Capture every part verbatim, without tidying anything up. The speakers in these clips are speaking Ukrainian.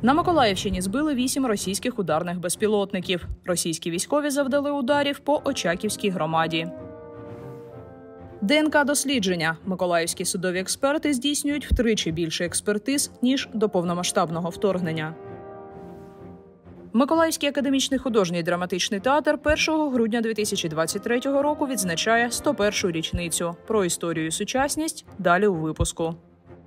На Миколаївщині збили вісім російських ударних безпілотників. Російські військові завдали ударів по Очаківській громаді. ДНК-дослідження. Миколаївські судові експерти здійснюють втричі більше експертиз, ніж до повномасштабного вторгнення. Миколаївський академічний художній драматичний театр першого грудня дві тисячі двадцять третього року відзначає сто першу річницю. Про історію і сучасність далі у випуску.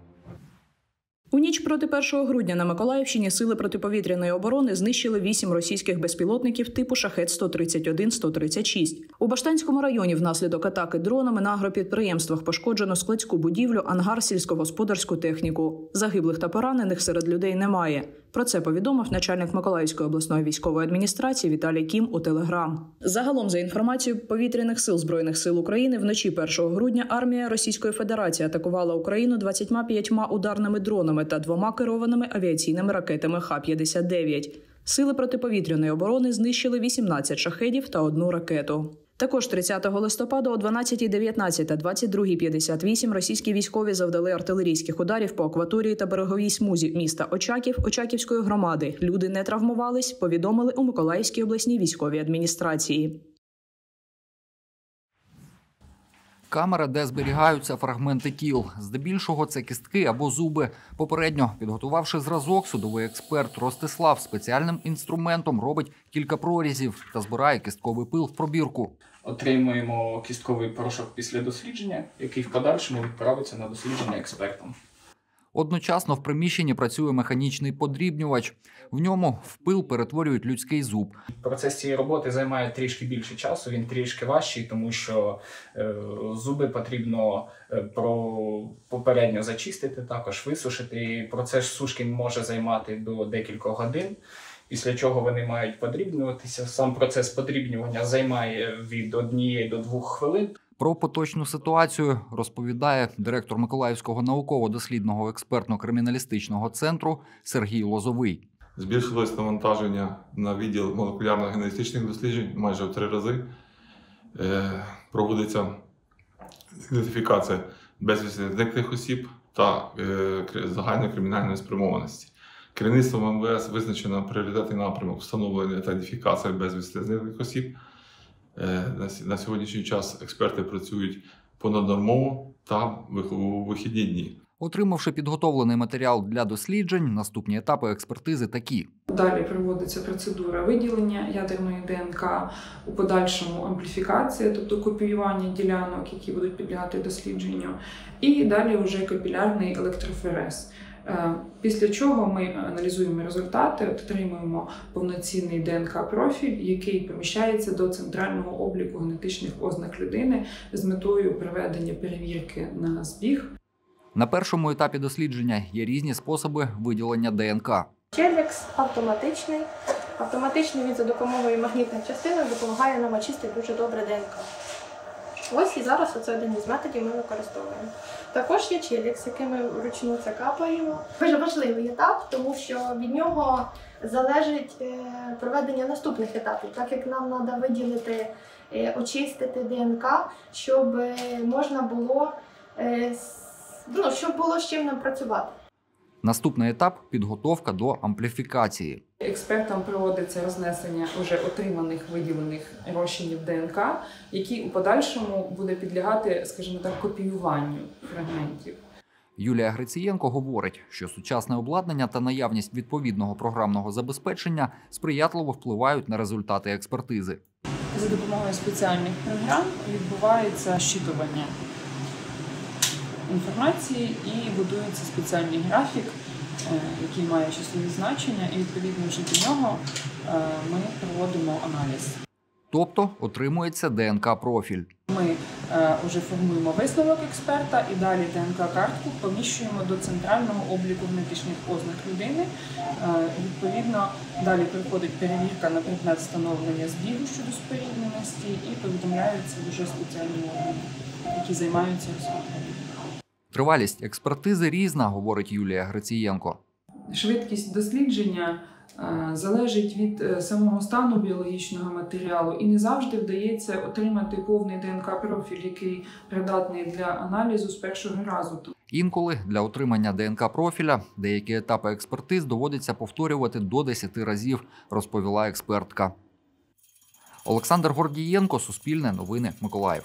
У ніч проти першого грудня на Миколаївщині сили протиповітряної оборони знищили вісім російських безпілотників типу Шахет сто тридцять один - сто тридцять шість. У Баштанському районі внаслідок атаки дронами на агропідприємствах пошкоджено складську будівлю, ангар, сільськогосподарську техніку. Загиблих та поранених серед людей немає. Про це повідомив начальник Миколаївської обласної військової адміністрації Віталій Кім у Телеграм. Загалом, за інформацією повітряних сил Збройних сил України, вночі першого грудня армія Російської Федерації атакувала Україну двадцятьма п'ятьма ударними дронами та двома керованими авіаційними ракетами Х п'ятдесят дев'ять. Сили протиповітряної оборони знищили вісімнадцять шахедів та одну ракету. Також тридцятого листопада о дванадцятій дев'ятнадцять та двадцять другій п'ятдесят вісім російські військові завдали артилерійських ударів по акваторії та береговій смузі міста Очаків, Очаківської громади. Люди не травмувались, повідомили у Миколаївській обласній військовій адміністрації. Камера, де зберігаються фрагменти тіл. Здебільшого це кістки або зуби. Попередньо, підготувавши зразок, судовий експерт Ростислав спеціальним інструментом робить кілька прорізів та збирає кістковий пил в пробірку. Отримуємо кістковий порошок після дослідження, який в подальшому відправиться на дослідження експертам. Одночасно в приміщенні працює механічний подрібнювач. В ньому в пил перетворюють людський зуб. Процес цієї роботи займає трішки більше часу, він трішки важчий, тому що е, зуби потрібно е, про, попередньо зачистити, також висушити. І процес сушки може займати до декількох годин, після чого вони мають подрібнюватися. Сам процес подрібнювання займає від однієї до двох хвилин. Про поточну ситуацію розповідає директор Миколаївського науково-дослідного експертно-криміналістичного центру Сергій Лозовий. Збільшилось навантаження на відділ молекулярно-генетичних досліджень майже в три рази. Е, проводиться ідентифікація безвісти зниклих осіб та е, загальної кримінальної спрямованості. Керівництвом ем ве ес визначено пріоритетний напрямок встановлення та ідентифікації безвісти зниклих осіб. На сьогоднішній час експерти працюють понаднормово та у вихідні дні. Отримавши підготовлений матеріал для досліджень, наступні етапи експертизи такі. Далі проводиться процедура виділення ядерної ДНК, у подальшому ампліфікація, тобто копіювання ділянок, які будуть підлягати дослідженню, і далі вже капілярний електрофорез. Після чого ми аналізуємо результати, отримуємо повноцінний ДНК-профіль, який поміщається до центрального обліку генетичних ознак людини з метою проведення перевірки на збіг. На першому етапі дослідження є різні способи виділення ДНК. Челікс автоматичний. Автоматичний він за допомогою магнітних частинок допомагає нам очистити дуже добре ДНК. Ось і зараз оце один із методів ми використовуємо. Також є челікс, який ми вручну це капаємо. Дуже важливий етап, тому що від нього залежить проведення наступних етапів, так як нам треба виділити, очистити ДНК, щоб можна було, ну, щоб було з чим нам працювати. Наступний етап – підготовка до ампліфікації. Експертам проводиться рознесення вже отриманих виділених розчинів ДНК, які у подальшому буде підлягати, скажімо так, копіюванню фрагментів. Юлія Грицієнко говорить, що сучасне обладнання та наявність відповідного програмного забезпечення сприятливо впливають на результати експертизи. За допомогою спеціальних програм відбувається щитування інформації і будується спеціальний графік, який має числові значення, і відповідно вже до нього ми проводимо аналіз. Тобто отримується ДНК-профіль. Ми вже формуємо висновок експерта і далі ДНК-картку поміщуємо до центрального обліку генетичних ознак людини. Відповідно, далі приходить перевірка на предмет встановлення збігу щодо спорідненості і повідомляються вже спеціальні органи, які займаються розслідуванням. Тривалість експертизи різна, говорить Юлія Грицієнко. Швидкість дослідження залежить від самого стану біологічного матеріалу і не завжди вдається отримати повний ДНК-профіль, який придатний для аналізу з першого разу. Інколи для отримання ДНК-профіля деякі етапи експертиз доводиться повторювати до десяти разів, розповіла експертка. Олександр Гордієнко, Суспільне новини, Миколаїв.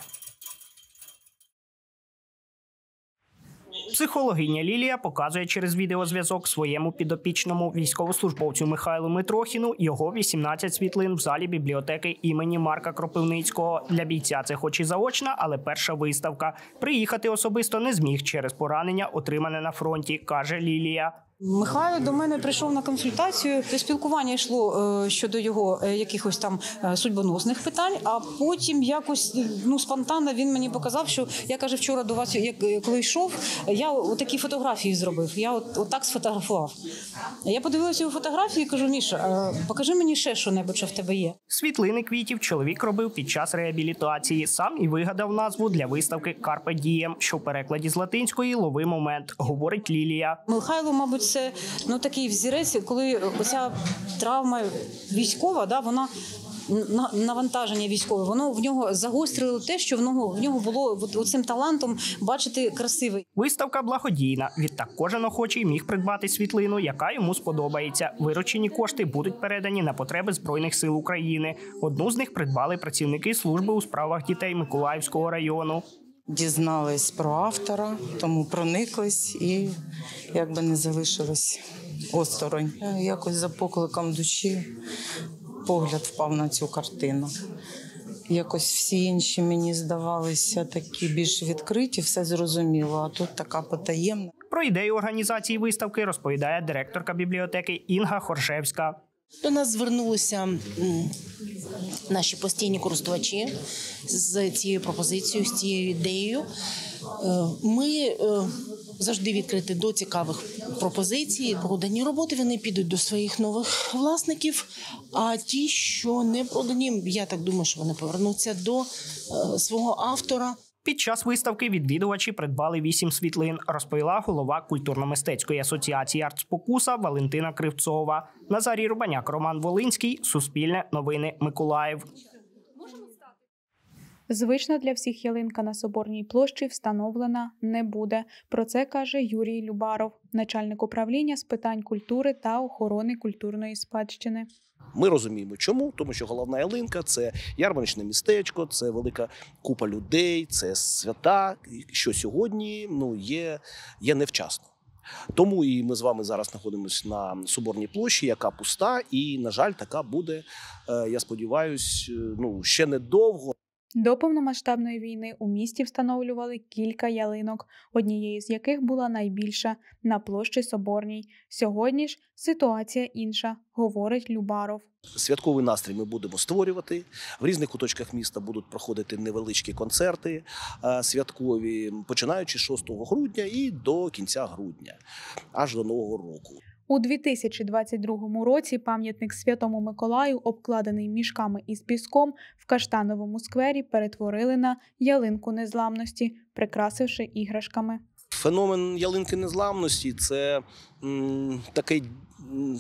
Психологиня Лілія показує через відеозв'язок своєму підопічному військовослужбовцю Михайлу Митрохіну його вісімнадцять світлин в залі бібліотеки імені Марка Кропивницького. Для бійця це хоч і заочна, але перша виставка. Приїхати особисто не зміг через поранення, отримане на фронті, каже Лілія. Михайло до мене прийшов на консультацію. Спілкування йшло е, щодо його е, якихось там е, судьбоносних питань, а потім якось ну, спонтанно він мені показав, що я, каже, вчора до вас, як, коли йшов, я отакі фотографії зробив. Я от, от так сфотографував. Я подивилася його фотографії і кажу: Міша, е, покажи мені ще що-небудь, що в тебе є. Світлини квітів чоловік робив під час реабілітації. Сам і вигадав назву для виставки «Карпе Дієм», що в перекладі з латинської «Лови момент», говорить Лілія. Михайло, мабуть, це ну, такий взірець, коли оця травма військова, да, вона навантаження військове, воно в нього загострило те, що в нього, в нього було оцим талантом бачити красивий. Виставка благодійна. Відтак кожен охочий міг придбати світлину, яка йому сподобається. Виручені кошти будуть передані на потреби Збройних сил України. Одну з них придбали працівники служби у справах дітей Миколаївського району. Дізнались про автора, тому прониклись і якби не залишились осторонь. Якось за покликом душі погляд впав на цю картину. Якось всі інші мені здавалися такі більш відкриті, все зрозуміло, а тут така потаємна. Про ідею організації виставки розповідає директорка бібліотеки Інга Хоршевська. До нас звернулися наші постійні користувачі з цією пропозицією, з цією ідеєю. Ми завжди відкриті до цікавих пропозицій. Продані роботи, вони підуть до своїх нових власників, а ті, що не продані, я так думаю, що вони повернуться до свого автора. Під час виставки відвідувачі придбали вісім світлин, розповіла голова культурно-мистецької асоціації «Артспокуса» Валентина Кривцова. Назарій Рубаняк, Роман Волинський, Суспільне новини, Миколаїв. Звична для всіх ялинка на Соборній площі встановлена не буде. Про це каже Юрій Любаров, начальник управління з питань культури та охорони культурної спадщини. Ми розуміємо, чому. Тому що головна ялинка – це ярмарочне містечко, це велика купа людей, це свята, що сьогодні ну, є, є невчасно. Тому і ми з вами зараз знаходимося на Соборній площі, яка пуста, і, на жаль, така буде, я сподіваюся, ну, ще недовго. До повномасштабної війни у місті встановлювали кілька ялинок, однією з яких була найбільша – на площі Соборній. Сьогодні ж ситуація інша, говорить Любаров. Святковий настрій ми будемо створювати. В різних куточках міста будуть проходити невеличкі концерти святкові, починаючи з шостого грудня і до кінця грудня, аж до Нового року. У дві тисячі двадцять другому році пам'ятник Святому Миколаю, обкладений мішками із піском, в Каштановому сквері перетворили на ялинку незламності, прикрасивши іграшками. Феномен ялинки незламності – це м, таке, м,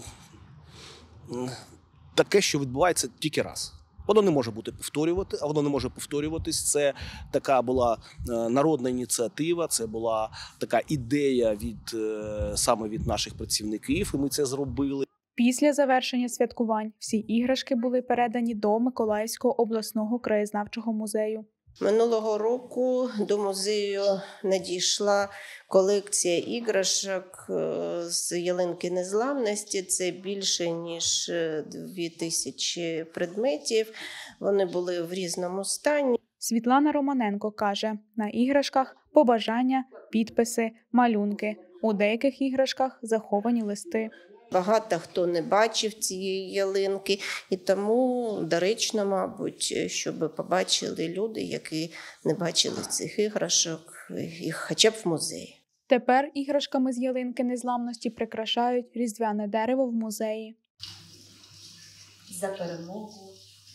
таке, що відбувається тільки раз. Воно не може бути повторювати, а воно не може повторюватись. Це така була народна ініціатива, це була така ідея від саме від наших працівників, і ми це зробили. Після завершення святкувань всі іграшки були передані до Миколаївського обласного краєзнавчого музею. Минулого року до музею надійшла колекція іграшок з ялинки незламності. Це більше, ніж дві тисячі предметів. Вони були в різному стані. Світлана Романенко каже, на іграшках побажання, підписи, малюнки. У деяких іграшках заховані листи. Багато хто не бачив цієї ялинки, і тому доречно, мабуть, щоб побачили люди, які не бачили цих іграшок, їх хоча б в музеї. Тепер іграшками з ялинки незламності прикрашають різдвяне дерево в музеї. За перемогу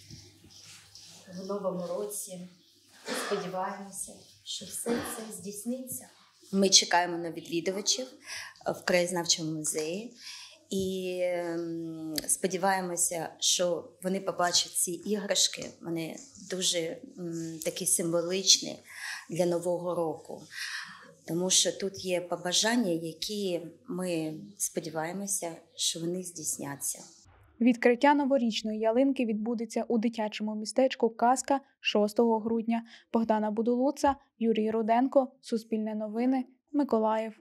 в новому році. Сподіваємося, що все це здійсниться. Ми чекаємо на відвідувачів в краєзнавчому музеї. І сподіваємося, що вони побачать ці іграшки. Вони дуже м, такі символічні для Нового року. Тому що тут є побажання, які ми сподіваємося, що вони здійсняться. Відкриття новорічної ялинки відбудеться у дитячому містечку «Казка» шостого грудня. Богдана Будулуца, Юрій Руденко, Суспільне новини, Миколаїв.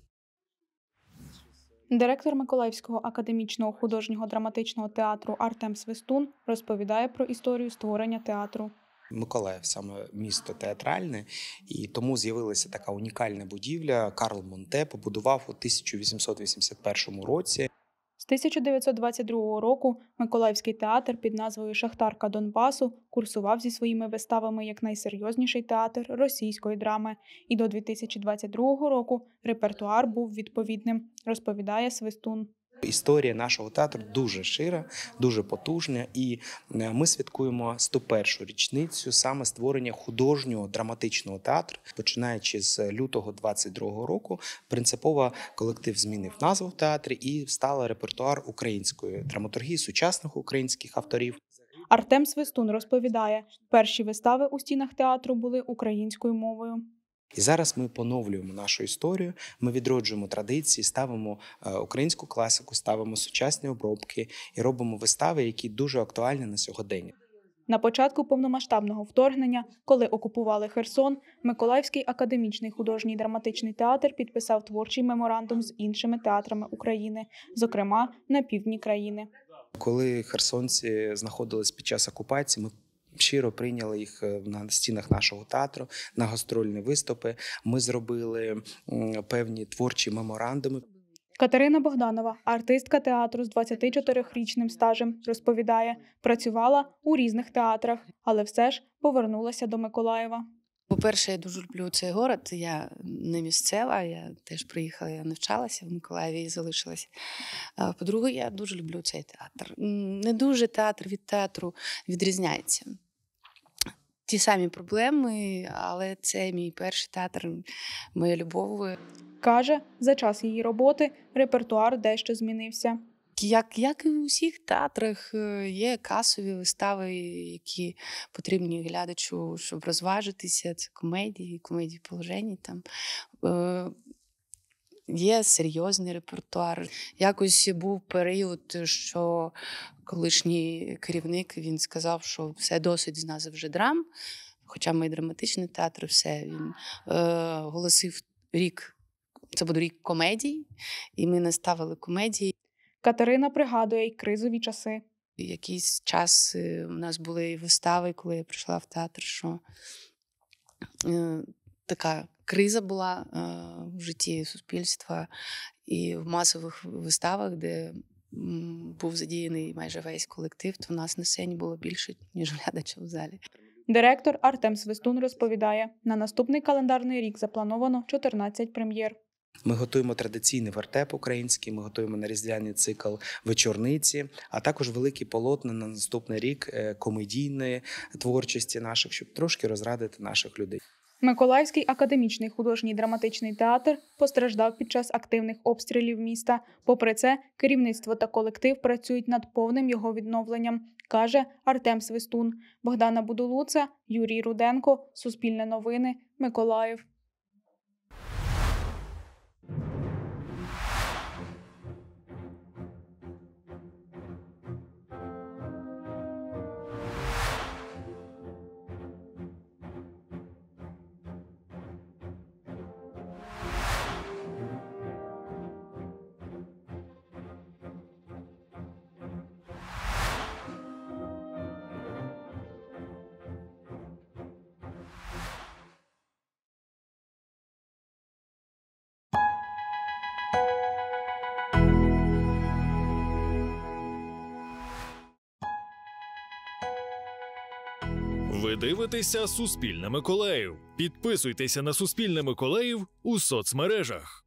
Директор Миколаївського академічного художнього драматичного театру Артем Свистун розповідає про історію створення театру. Миколаїв саме місто театральне, і тому з'явилася така унікальна будівля. Карл Монте побудував у тисяча вісімсот вісімдесят першому році. З тисяча дев'ятсот двадцять другого року Миколаївський театр під назвою «Шахтарка Донбасу» курсував зі своїми виставами як найсерйозніший театр російської драми. І до дві тисячі двадцять другого року репертуар був відповідним, розповідає Свистун. Історія нашого театру дуже шира, дуже потужна, і ми святкуємо сто першу річницю саме створення художнього драматичного театру. Починаючи з лютого двадцять другого року, принципово колектив змінив назву в театрі і став репертуар української драматургії, сучасних українських авторів. Артем Свистун розповідає, перші вистави у стінах театру були українською мовою. І зараз ми поновлюємо нашу історію, ми відроджуємо традиції, ставимо українську класику, ставимо сучасні обробки і робимо вистави, які дуже актуальні на сьогодення. На початку повномасштабного вторгнення, коли окупували Херсон, Миколаївський академічний художній драматичний театр підписав творчий меморандум з іншими театрами України, зокрема на півдні країни. Коли херсонці знаходились під час окупації, ми щиро прийняли їх на стінах нашого театру, на гастрольні виступи. Ми зробили певні творчі меморандуми. Катерина Богданова, артистка театру з двадцятичотирирічним стажем, розповідає, працювала у різних театрах, але все ж повернулася до Миколаєва. По-перше, я дуже люблю цей город. Я не місцева, я теж приїхала, я навчалася в Миколаєві і залишилася. По-друге, я дуже люблю цей театр. Не дуже театр від театру відрізняється. Ті самі проблеми, але це мій перший театр, моя любов. Каже, за час її роботи репертуар дещо змінився. Як, як і у всіх театрах, є касові вистави, які потрібні глядачу, щоб розважитися. Це комедії, комедії положені. Там. Е, є серйозний репертуар. Якось був період, що колишній керівник, він сказав, що все досить з нас вже драм. Хоча ми драматичний театр, все. Він е, оголосив рік, це буде рік комедій, і ми наставили комедії. Катерина пригадує й кризові часи. Якийсь час у нас були вистави, коли я прийшла в театр, що е, така криза була е, в житті суспільства і в масових виставах, де м, був задіяний майже весь колектив, то в нас на сцені було більше, ніж глядачів в залі. Директор Артем Свистун розповідає, на наступний календарний рік заплановано чотирнадцять прем'єр. Ми готуємо традиційний вертеп український, ми готуємо на різдвяний цикл вечорниці, а також великі полотна на наступний рік комедійної творчості наших, щоб трошки розрадити наших людей. Миколаївський академічний художній драматичний театр постраждав під час активних обстрілів міста. Попри це, керівництво та колектив працюють над повним його відновленням, каже Артем Свистун. Богдана Будулуца, Юрій Руденко, Суспільне новини, Миколаїв. Ви дивитеся «Суспільне Миколаїв». Підписуйтеся на «Суспільне Миколаїв» у соцмережах.